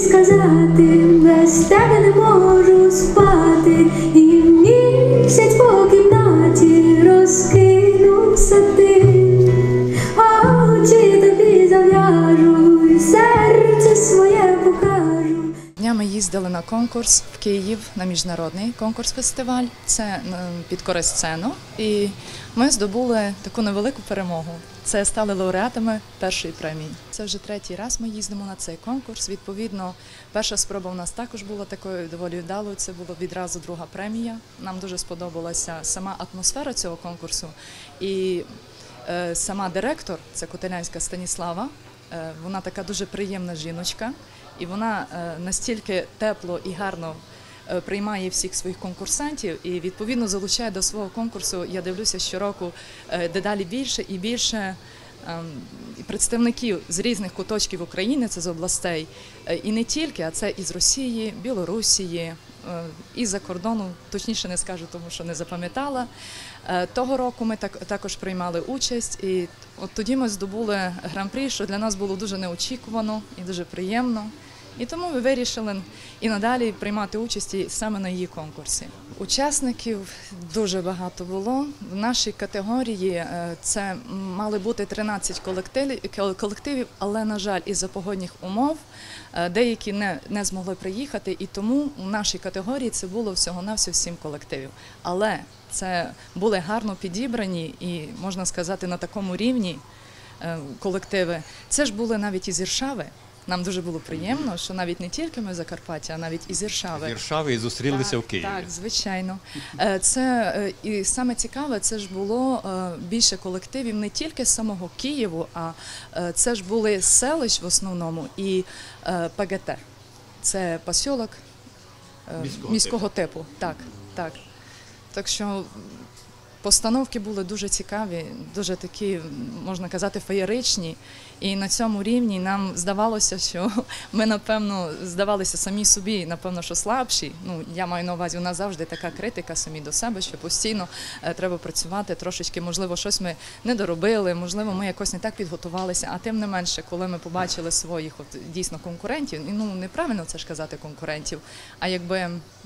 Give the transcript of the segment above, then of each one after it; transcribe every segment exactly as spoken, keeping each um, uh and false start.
сказати, без тебе не можу спати, і місяць по кімнаті розкинувся ти, очі тобі зав'яжу, і серце своє покажу. Днями їздили на конкурс в Київ, на міжнародний конкурс-фестиваль, це під Корисцену, і ми здобули таку невелику перемогу. Це стали лауреатами першої премії. Це вже третій раз ми їздимо на цей конкурс. Відповідно, перша спроба у нас також була такою доволі вдалою. Це була відразу друга премія. Нам дуже сподобалася сама атмосфера цього конкурсу. І е, сама директор, це Котелянська Станіслава, е, вона така дуже приємна жіночка. І вона е, настільки тепло і гарно приймає всіх своїх конкурсантів і, відповідно, залучає до свого конкурсу, я дивлюся, щороку дедалі більше і більше представників з різних куточків України, це з областей, і не тільки, а це із Росії, Білорусії, із-за кордону, точніше не скажу, тому що не запам'ятала. Того року ми так, також приймали участь, і от тоді ми здобули гран-прі, що для нас було дуже неочікувано і дуже приємно. І тому ми вирішили і надалі приймати участь саме на її конкурсі. Учасників дуже багато було. В нашій категорії це мали бути тринадцять колективів, але, на жаль, із-за погодних умов деякі не, не змогли приїхати, і тому в нашій категорії це було всього-навсього сім колективів. Але це були гарно підібрані і, можна сказати, на такому рівні колективи. Це ж були навіть із Іршави. Нам дуже було приємно, що навіть не тільки ми Закарпаття, а навіть із Іршави. З Іршави і зустрілися так, в Києві. Так, звичайно. Це, і саме цікаве, це ж було більше колективів не тільки з самого Києву, а це ж були селищ в основному і ПГТ. Це посілок міського, міського типу. типу. Так, так. Так що постановки були дуже цікаві, дуже такі, можна казати, феєричні. І на цьому рівні нам здавалося, що ми, напевно, здавалися самі собі, напевно, що слабші. Ну, я маю на увазі, у нас завжди така критика самі до себе, що постійно е, треба працювати трошечки, можливо, щось ми не доробили, можливо, ми якось не так підготувалися. А тим не менше, коли ми побачили своїх от, дійсно конкурентів, ну, неправильно це ж казати конкурентів, а якби...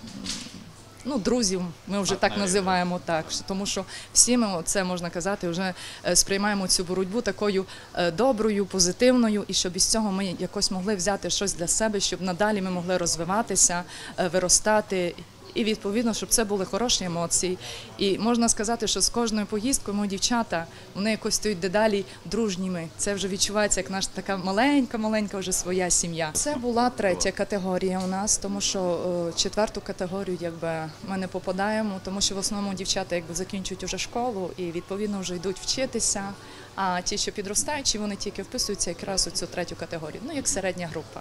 Ну, друзів, ми вже так називаємо, так, тому що всі ми, це можна казати, вже сприймаємо цю боротьбу такою доброю, позитивною, і щоб із цього ми якось могли взяти щось для себе, щоб надалі ми могли розвиватися, виростати. І, відповідно, щоб це були хороші емоції. І можна сказати, що з кожною поїздкою мої дівчата, вони якось стають дедалі дружніми. Це вже відчувається, як наша така маленька-маленька вже своя сім'я. Це була третя категорія у нас, тому що четверту категорію якби, ми не попадаємо, тому що в основному дівчата якби, закінчують вже школу і, відповідно, вже йдуть вчитися. А ті, що підростаючі, вони тільки вписуються якраз у цю третю категорію, ну, як середня група.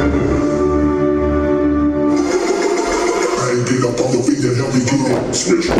Switch